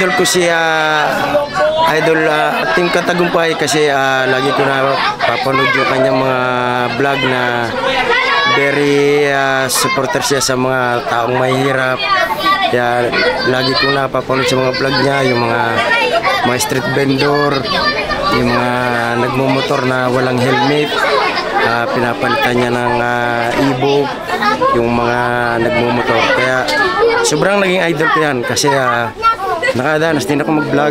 idol ko si Team Katagumpay kasi lagi ko na papanood yung kanyang mga vlog na very supporter siya sa mga taong mahihirap. Kaya lagi ko na papanood sa mga vlog niya, yung mga street vendor, yung mga nagmumotor na walang helmet, pinapalitan niya ng e-book, yung mga nagmumotor. Kaya sobrang naging idol ko yan kasi nakadanas din ako mag-vlog.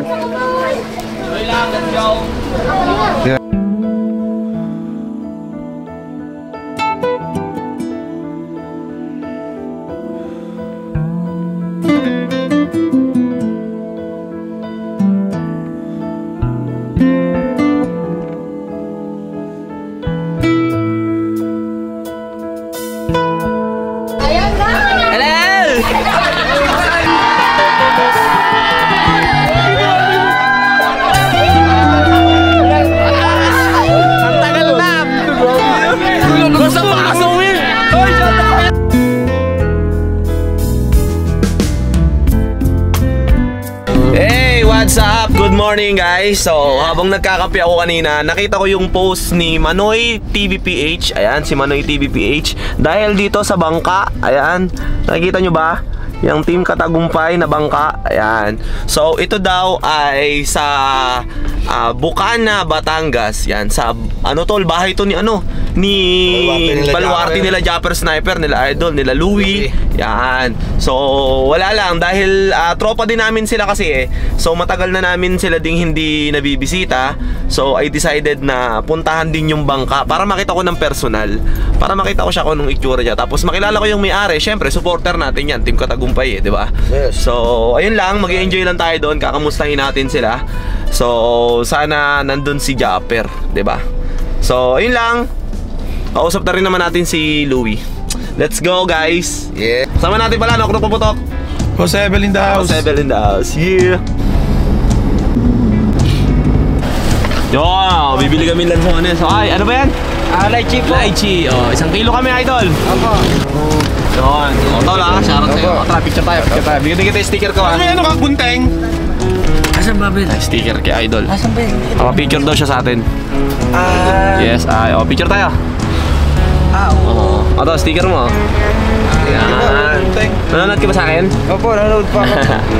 What's up? Good morning guys. So habang nagkakape ako kanina, nakita ko yung post ni Manoy TVPH. Ayan, si Manoy TVPH. Dahil dito sa bangka, ayan, nakikita nyo ba? Yung Team Katagumpay na bangka. Ayan. So ito daw ay sa Bukana, Batangas. Yan, sa ano tol, bahay to ni Baluarte nila Japper Sniper, nila Idol, nila Louie. Yan. So wala lang dahil tropa din namin sila kasi so matagal na namin sila ding hindi nabibisita. So I decided na puntahan din yung bangka para makita ko ng personal. Para makita ko siya kung anong itsura niya. Tapos makilala ko yung may-ari. Syempre supporter natin yan, Team Katagumpay di ba? Yes. So ayun lang, mag-i-enjoy lang tayo doon, kakamustahin natin sila. So sana nandun si Japper, di ba? So ayun lang. Kausap na rin naman natin si Louie. Let's go guys. Yeah. Sama natin pala no, puputok. Jose Bel in the house. Jose Bel in the house. Yeah. Yo, bibili kami lansones. So, ay, ano ba yan? Lychee po. Lychee. Oh, 1 kilo kami, Idol. Opo. Yun. O, tol ha. Shoutout sa'yo. Tara, picture tayo. Bigyan din kita yung sticker ko ha. Ano ka, Bunteng? Asan ba, Bel? Sticker kay Idol. Asan ba yun? Picture daw siya sa atin. Yes, ay. O, picture tayo. Oo. Ito, sticker mo. Yan. Nanonood ka ba sa akin? Opo, nanonood po ako.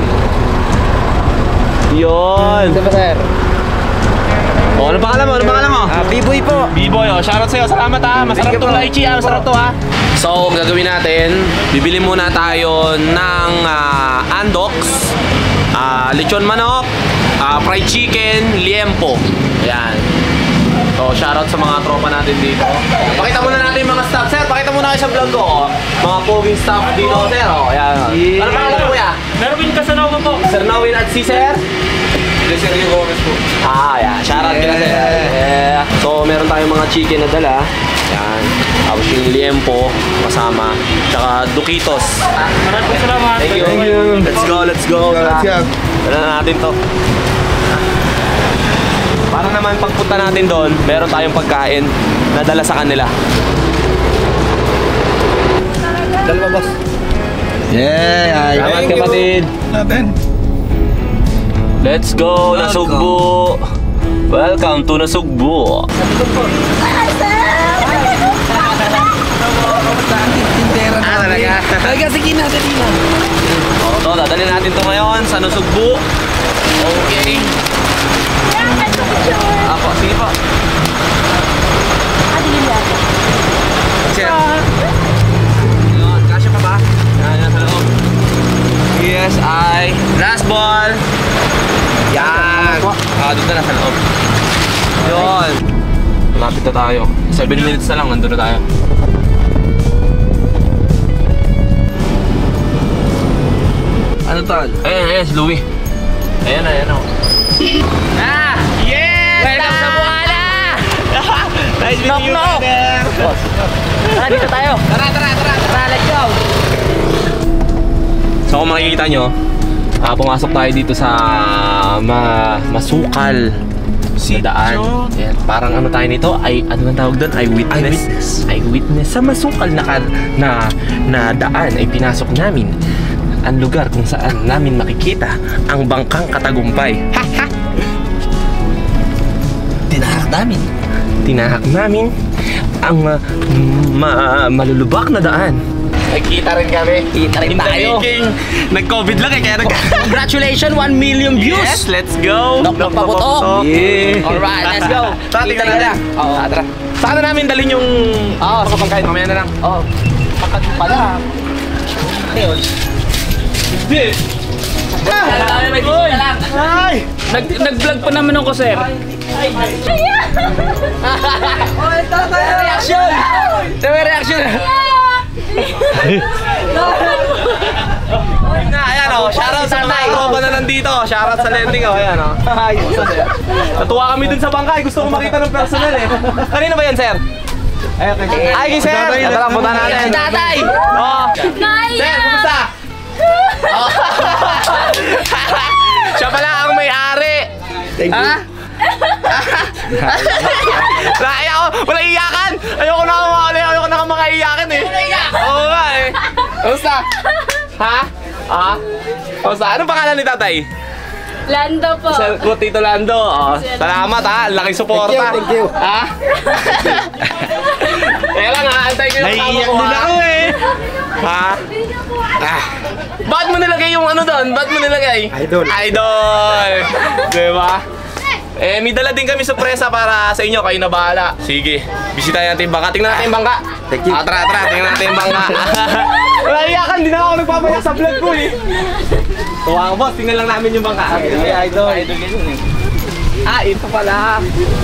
Yun. Ito ba, sir? O, ano pangalan mo? Ano pangalan mo? B-boy po. B-boy, o. Shoutout sa'yo. Salamat ha. Masarap tong lychee ha. Masarap to ha. So, ang gagawin natin, bibili muna tayo ng Andox, lechon manok, fried chicken, liempo. Ayan. So, shoutout sa mga tropa natin dito. Pakita muna natin yung mga staff. Sir, pakita muna kayo sa vlog ko. Mga poging staff dito, sir. Ayan. Ano pangalan mo kuya? Nerwin Casanova po. Sir Nawin at si Sir? Sir Gomez po. Yeah. Shoutout kila sir. Yeah. So, meron tayong mga chicken na dala. Yan. Tapos yung liempo kasama. Tsaka dukitos. Maraming salamat. Thank you. Thank you. Let's go. Gracias. Dala na natin to. Para naman pagpunta natin doon, meron tayong pagkain na dala sa kanila. Dalawa, boss. Yeah, salamat kapatid. Natin. Let's go, Nasugbu. Welcome to Nasugbu. Talaga? Talaga, sige na. O, ito, dadalhin natin ito ngayon sa Nasugbu. Okay. Apo, sige po. Sir. Kasya pa ba? Yan, nasa loob. Yes, ay. Last ball. Yan. Doon na nasa loob. Yun. Malapit na tayo. 7 minutes na lang, nandun na tayo. Ano tol? Ayan, si Louie. Ayan o. Yes! Welcome sa Bukana! Nice meeting you, brother! Tara, dito tayo. Tara, let's go. So kung makikita nyo, pumasok tayo dito sa masukal na daan. Ayan, parang ano tayo nito? Ano ang tawag doon? Eyewitness. Sa masukal na daan ay pinasok namin ang lugar kung saan namin makikita ang bangkang Katagumpay. Tinahak namin ang malulubak na daan. Nagkita rin kami. Kita rin tayo. Nag-COVID lang kaya Congratulations, 1 million views! Yes, let's go! Nok-nok paputok! Yeah! Alright, let's go! Tara, tingnan natin. Oo, tara. Saan na namin dalhin yung mga pangkain? Mamaya na lang. Oo. Pakad pala. Ayun. Hindi! Nag-vlog pa naman ako, sir. Reaction! May reaction! Ayan o, shoutout sa mga tropa na nandito. Shoutout sa landing o, ayan o. Natuwa kami dun sa bangkay. Gusto ko makita ng personal eh. Kanina ba yan, sir? Ay, sir! Ito lang, punta natin. Tatay! Oh. Sir, kumusta? Siya pala ang may-ari. Thank you. Naiyak ako, wala iyakan. Ayoko na makaiyakan eh. Oo nga eh. Kumusta? Ha? Kumusta? Anong pangalan ni tatay? Lando po. Tito Lando. Oh, salamat ha, laking suporta. Thank you. Ha? Kaya lang ha, antay ko yung Naiiyak tama ko, din ha? ako eh. Ha? Bakit mo nilagay yung ano doon? Bakit mo nilagay? Idol. Idol! Diba? Eh, may dala din kami sorpresa para sa inyo. Kayo na bahala. Sige, bisitahin natin yung bangka. Tingnan natin yung bangka. Thank you. Tara, tingnan natin yung bangka. Wala iyakan, di na ako nagpapayak sa vlog ko eh. Tuwa ko boss, tingnan lang namin yung bangka. Ay, idol. Ito pala.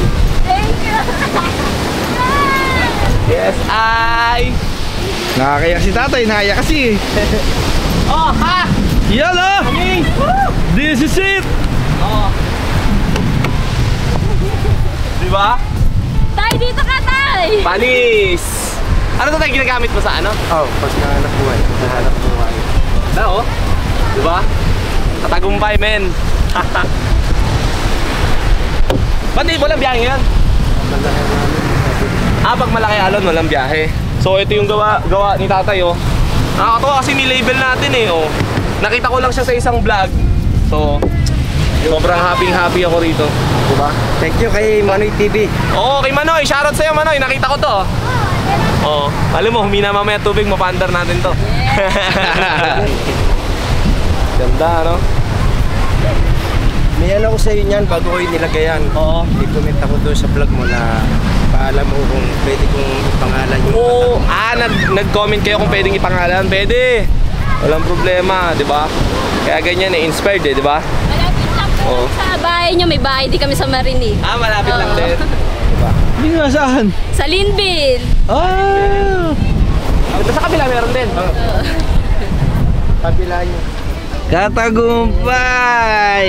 Yes, ay. Nakakaya si tatay, nakakaya kasi. Oh, ha! Yan oh! This is it! Oh. Diba? Tay, dito ka, tay! Panis! Ano to tayo ginagamit mo sa ano? Oh, pas nahanap buhay. Nahanap buhay. Na oh. Diba? Katagumpay, men. Ba't di walang biyahe yan? Pag malaki alon, walang biyahe. So ito yung gawa ni tatay oh. Nakakatawa kasi ni-label natin eh oh. Nakita ko lang siya sa isang vlog. So, sobrang happy ako rito. Diba? Thank you kay Manoy TV. Oo, kay Manoy. Shoutout sa'yo, Manoy. Nakita ko to. Oo. Alam mo, humina mamaya tubig, mapandar natin to. Ganda, no? May ano ko sa iyo niyan bago ko nilagay yan. Oo. I-comment ako doon sa vlog mo na paalam mo kung pwede kong ipangalan yung Oo. Nag-comment kayo kung pwedeng ipangalan. Pwede. Walang problema, di ba? Kaya ganyan eh, inspired eh, di ba? Malapit lang po Oo. sa bahay nyo. May bahay di kami sa Marinig. Malapit lang Oo. din. Hindi nga saan? Sa Linville. Ah! Ito sa kabila meron din. kabila niyo. Katagumpay!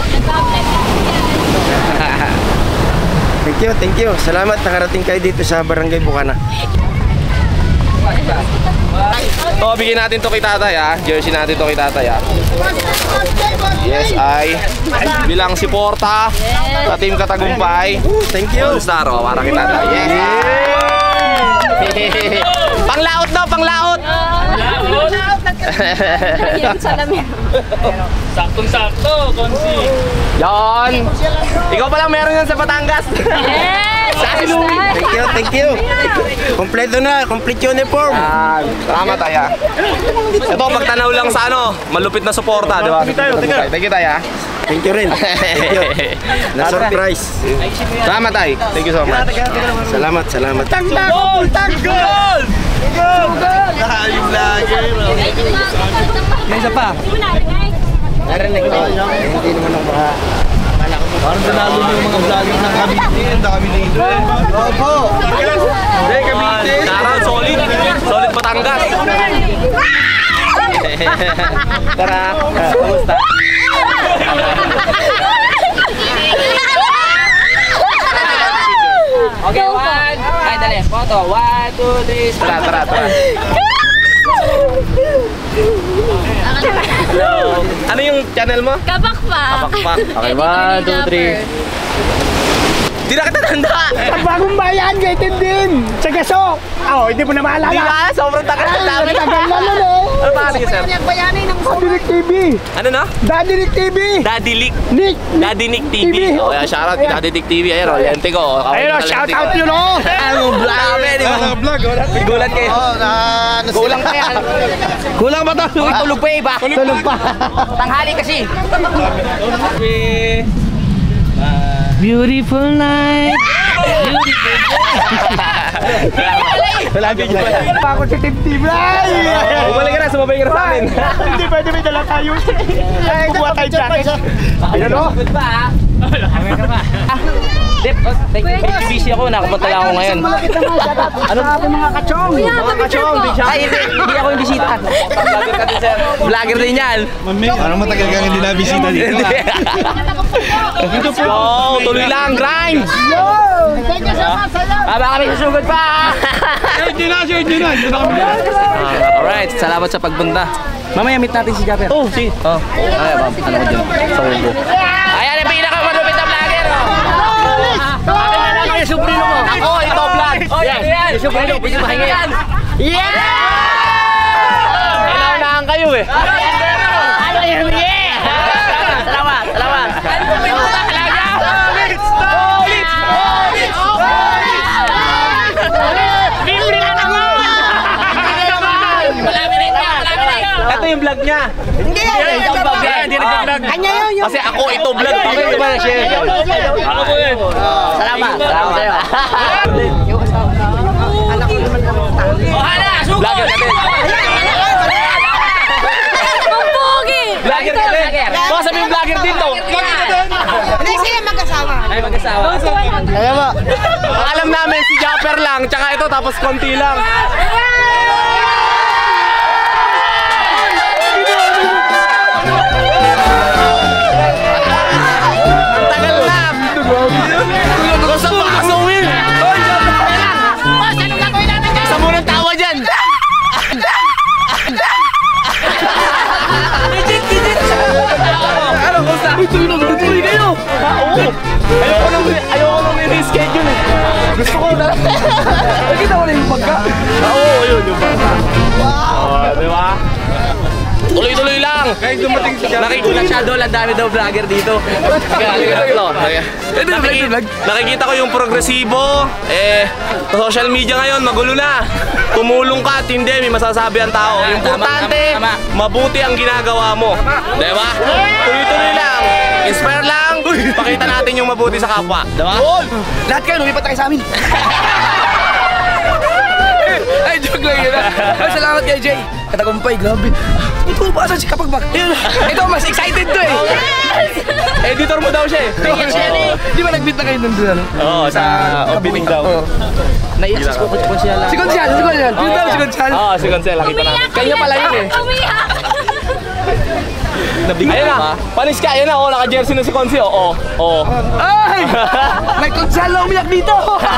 Thank you. Salamat nakarating kayo dito sa Barangay Bukana. Ito, bigyan natin to kay tatay ha. Jersey natin to kay tatay ha. Yes, ay bilang suporta sa Team Katagumpay. Thank you. All star oh, para kay tatay. Yes. Panglaot no, panglaot. Yan sa lamin. Saktong-sakto, Konsi. Yan. Ikaw pa lang meron yan sa Batangas. Yes! Thank you. Kompleto na, complete uniform. Salamat tayo. Ito, pagtanaw lang sa ano, malupit na suporta, di ba? Thank you tayo. Thank you rin. Thank you. Na-surprise. Salamat tayo. Thank you so much. Salamat. Tanggol! May isa pa. Narinig ko. Hindi naman ako Parang danalo niyo yung mga vlogger ng Cavite. Handa kami dito eh. Opo. Hey, Cavite! Tara, solid. Solid Batangas. Tara, kumusta? Okay, one. Ay, dali. Photo. 1, 2, 3. Tara. Hello. Ano yung channel mo? Kabakpak. Kabakpak. Okay, Editor 1, 2, 3. Di na kita tanda. Bagong bayan, gaitin din. Sa Gaso. Hindi mo na maalala. Di ka, sobrang tagal na namin. Tagal na nun eh. Ano pa sige, sir? Daddy TV. Ano na? Daddy TV. Daddy Nick. Nick. Daddy Nick TV. O, yan, shoutout kay Daddy Nick TV. Ayan, o, lente ko. Ayun, shout out yun o. Ano, vlog namin. Vlog. Gulat kayo. Kulang pa yan. Kulang ba ito? Tulog pa iba. Tulog pa. Tanghali kasi. Beautiful night. Lagi dyan. Pako si Team TV. Bumalik ka na, sumabay ka na sa amin. Hindi pwede may dala tayo. Ay, kuha tayo jacket. Ano? Busy ako, nakapunta lang ako ngayon. Ano mga kachong? Mga kachong. Ay, hindi ako yung bisita. Vlogger din yan. Parang matagal kang hindi nabisita dito. Let's go! Tuloy lang, grind! Baka kami susugod pa. Alright, salamat sa pagpunta. Mamaya meet natin si Japper. Oh, si. Oh, ay, ano ko dyan? Sa Ubo. Ayan ang pinakamalupit na vlogger. Akin na lang yung suprino mo. Ako, ito vlog! Yan, yung suprino, pwede mahingi. Yeah! Kailangan kayo eh. Ano yun? Yeah! Salamat, salamat. Ito yung vlog niya. Hindi yung vlog niya. Hindi nag-vlog. Kanya yun. Kasi ako ito vlog. Ito ba na share? Ako po yun. Salamat, salamat sa'yo. Vlogger ka din. Ang pogi! Vlogger ka din. Baka sabi yung vlogger dito. Hindi sila mag-asawa. Ay, mag-asawa. Kaya ba? Ang alam namin si Japper lang, tsaka ito tapos konti lang. Ang tagal na. Kung saan makasawin? Sa munang tawa dyan. Ano, kung saan? Ito yun, tuloy kayo. Oo. Ayoko nang ni-reschedule eh. Gusto ko na. Nakita mo na yung pagka. Oo, yun yung pagka. Wow. Di ba? Tuloy-tuloy lang. Guys, dumating si Japper. Nakikita ang dami daw vlogger dito. Nakikita ko yung progresibo. Sa social media ngayon, magulo na. Tumulong ka at hindi, may masasabi ang tao. Importante, mabuti ang ginagawa mo. Diba? Tuloy-tuloy lang. Inspire lang. Pakita natin yung mabuti sa kapwa. Diba? Lahat kayo, lumipat na kayo sa amin. Ay, joke lang yun. Ay, salamat kay Jay. Katagumpay, grabe. Ito, baka si Kapagbak. Ito, mas excited to eh. Editor mo daw siya eh. Di ba nag-meet na kayo nandun, ano? Oo, sa opening daw. Nai-access ko kung siya lang. Si Gonzalo, si Gonzalo. Yun daw, si Gonzalo. Oo, si Gonzalo. Nakita namin. Kanya pala yun eh. Umiyak! Ayun na. Panis ka. Ayun na. Oh, naka-jersey na si Consi. Oo. Oo. Ay! May Gonzalo umiyak dito!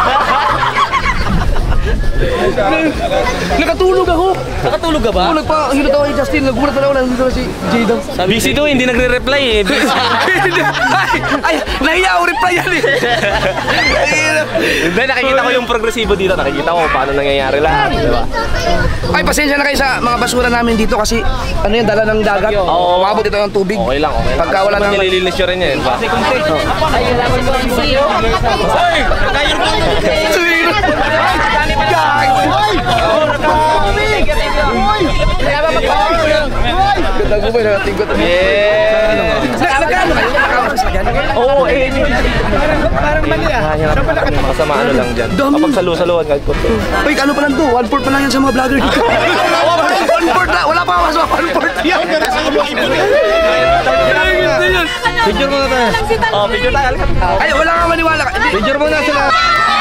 Nakatulog ako. Nakatulog ka ba? Ako nagpa-hinot ako kay Justin. Nagulat na ako na nandito na si Jay daw. Busy to, hindi nagre-reply eh. Ay, nahiya ako reply yan eh. Hindi, nakikita ko yung progresibo dito. Nakikita ko paano nangyayari lang. Diba? Ay, pasensya na kayo sa mga basura namin dito kasi ano yan, dala ng dagat. Oo. Umabot ito ng tubig. Okay lang, okay lang. Pagka wala nang... Nililinis nyo rin yan. Diba? Ganda ko ba na tinggot? Yeah! Nagkano kayo? Oo, eh. Parang mali ah. Makasama ano lang dyan. Kapag salusaluan kahit konti. Uy, kano pa lang to? 1/4 pa lang yan sa mga vlogger dito. 1/4 na! Wala pa ako sa 1/4 yan! Picture mo na tayo. Oh, video tayo. Ay, wala kang maniwala. Picture mo na sila.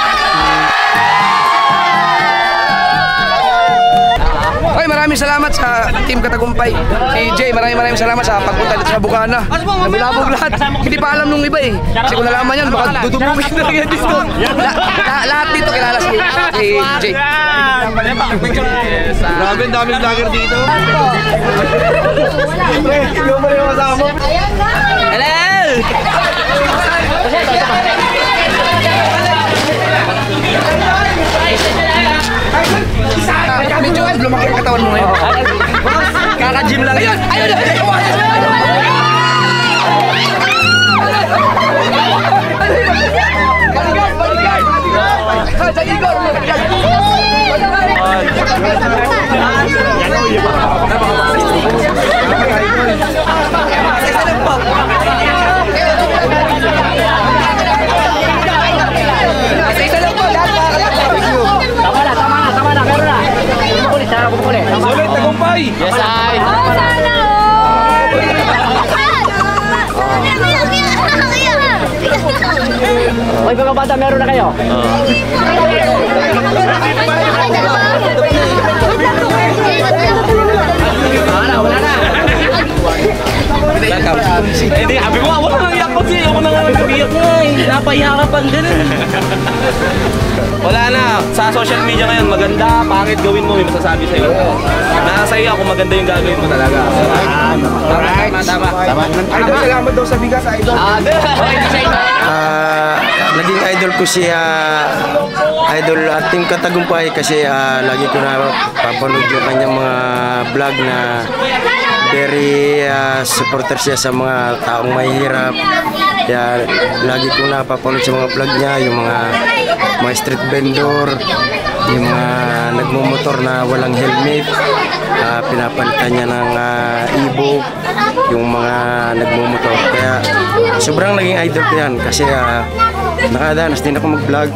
Ay, maraming salamat sa Team Katagumpay. Si Jay, maraming salamat sa pagpunta dito sa Bukana. Nabulabog lahat. Hindi pa alam nung iba eh. Kasi kung nalaman yan, baka dudumugin na yan dito. Lahat dito kilala si Jay. Grabe, ang daming vlogger dito. Hello! Hello! Oy, mga bata, meron na kayo? Wala na. Hindi, sabi ko, wala nang iyak ko siya. Ako nang nag-iyak mo eh. Napayakapan din. Wala na. Sa social media ngayon, maganda, pangit gawin mo, may masasabi sa'yo. Nasa iyo ako, maganda yung gagawin mo talaga. Tama. Idol, salamat daw sa bigas, idol. Naging idol ko si Idol Team Katagumpay kasi lagi ko na papanood yung kanyang mga vlog na very supporter siya sa mga taong mahihirap. Kaya lagi ko na papanood sa mga vlog niya, yung mga street vendor, yung mga nagmumotor na walang helmet, pinapalitan niya ng ibo, yung mga nagmumotor. Kaya sobrang naging idol ko yan kasi nakadanas din ako mag-vlog.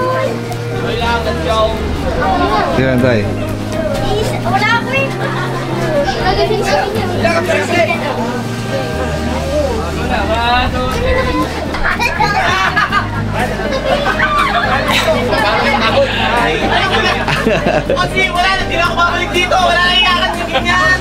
Yan tayo. Wala ako eh. Kasi wala na, hindi na ako babalik dito. Wala na iyakan yung ganyan.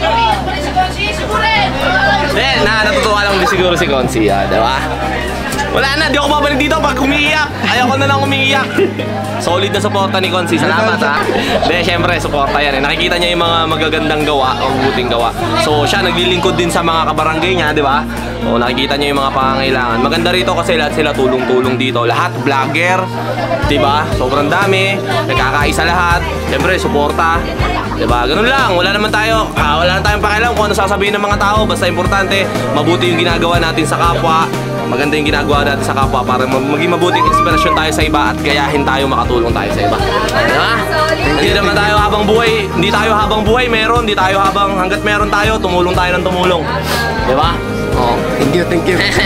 Natutuwa lang din siguro si Consi, diba? Wala na, di ako babalik dito pag umiiyak. Ayoko na lang umiiyak. Solid na suporta ni Consi. Salamat ha. Hindi, syempre, suporta yan. Nakikita niya yung mga magagandang gawa o buting gawa. So, siya naglilingkod din sa mga kabarangay niya, di ba? O, nakikita niya yung mga pangangailangan. Maganda rito kasi lahat sila tulong-tulong dito. Lahat vlogger, di ba? Sobrang dami. Nagkakaisa lahat. Syempre, suporta. Diba? Ganun lang. Wala naman tayong pakialam kung ano sasabihin ng mga tao. Basta importante, mabuti yung ginagawa natin sa kapwa. Maganda yung ginagawa natin sa kapwa para maging mabuting inspirasyon tayo sa iba at gayahin tayo, makatulong tayo sa iba. Diba? Hindi naman tayo habang buhay. Hindi tayo habang buhay meron. Hindi tayo habang hanggat meron tayo, tumulong tayo ng tumulong. Diba? Oh. Thank you.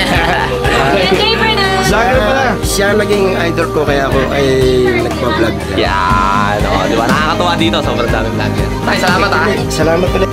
Vlogger pala. Siya naging idol ko kaya ako ay nagpa-vlog. Yan. O, diba? Nakakatuwa dito. Sobrang daming vlogger. Tay, salamat ha. Salamat ulit.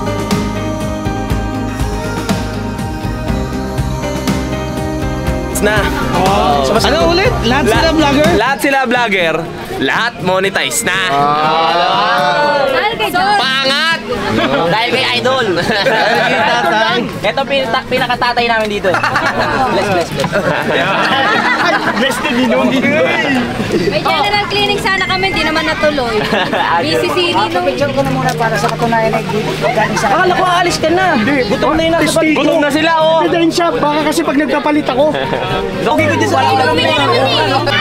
Na. Ano ulit? Lahat sila vlogger? Lahat sila vlogger. Lahat monetize na. Dahil kay John. Pangat! Dahil kay Idol. Ito pinakatatay namin dito. Bless. Best din yun. May general clinic sana kami, hindi naman natuloy. Busy si Nino. Picture ko na muna para sa katunayan ay galing sa Akala ko aalis ka na. Gutom na yun nasa bag. Gutom na sila, oh. Din siya, baka kasi pag nagpapalit ako. Okay ko dyan sa Bumili naman eh.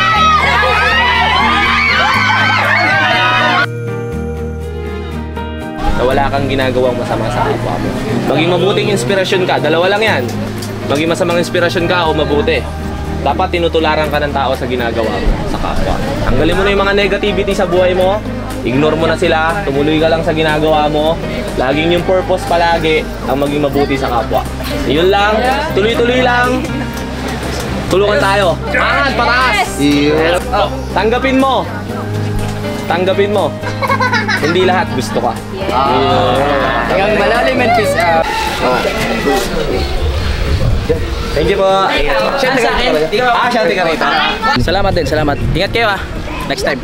na wala kang ginagawang masama sa kapwa mo. Maging mabuting inspirasyon ka. Dalawa lang yan. Maging masamang inspirasyon ka o mabuti. Dapat tinutularan ka ng tao sa ginagawa mo sa kapwa. Tanggalin mo na yung mga negativity sa buhay mo. Ignore mo na sila. Tumuloy ka lang sa ginagawa mo. Laging yung purpose palagi ang maging mabuti sa kapwa. Yun lang. Tuloy-tuloy lang. Tulungan tayo. Angat, pataas. Oh, tanggapin mo. Tanggapin mo. Hindi lahat gusto ka. Yung malalim and peace out. Thank you po. Siya sa akin. Siya ka rito. Salamat din, salamat. Ingat kayo next time.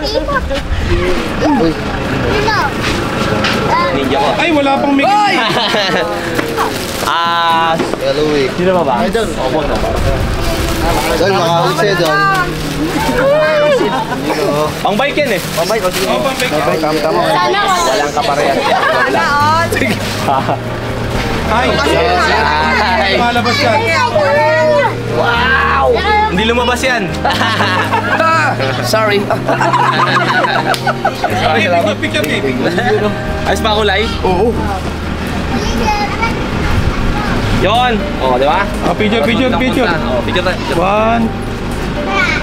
Ninja ko. Ay, wala pang mic. Hello, week. Sino ba ba? Ay, doon. Opo, no. Doon, makahuli sa'yo doon. Pang bike yan eh. Pang bike. Tama. Sana all. Walang kaparehas. Sana all. Ay, malabas ka. Wow! Hindi lumabas yan. Sorry. Picture me. Ayos pa kulay? Oo. Yon. Oh, di ba? Picture. Oh, picture tayo. One.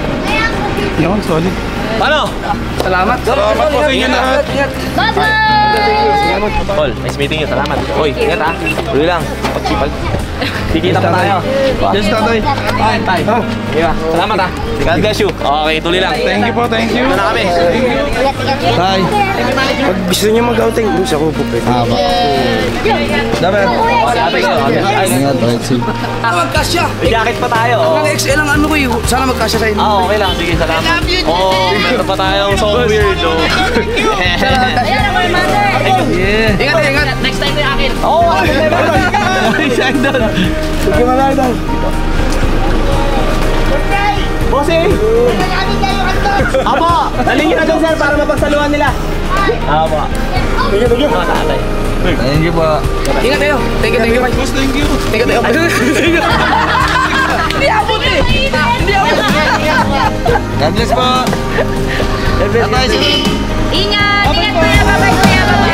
Yun, solid. Paano? Salamat. Salamat po sa inyo lahat. Bye-bye! Tol, nice meeting you. Salamat. Hoy, ingat ha. Tuloy lang. Pagsipag. Kikita pa tayo. Yes, tatay. Tay. Salamat ha. God bless you. Okay, tuloy lang. Thank you po, thank you. Ito na kami. Tay. Pag gusto niyo mag-outing, doon sa kubo kayo. Dapat. Ingat, Magkasya. may jacket pa tayo. Ang XL ang ano ko eh. Sana magkasya sa inyo. Okay lang. Sige, salamat. Meron pa tayong so weird, no? Ayan ako yung mother. Ingat, ingat. Next time na yung akin. Excited doon. Sige, malay. Bossing! Apo! Daling nyo na doon, sir, para mapagsaluhan nila. Apo. Thank you. Tatay. Thank you po. Ingat kayo. Thank you. Boss, thank you. Thank you. Hindi abot eh. Hindi abot. God bless po. Ingat. Ingat kuya. Bye-bye kuya. Bye-bye.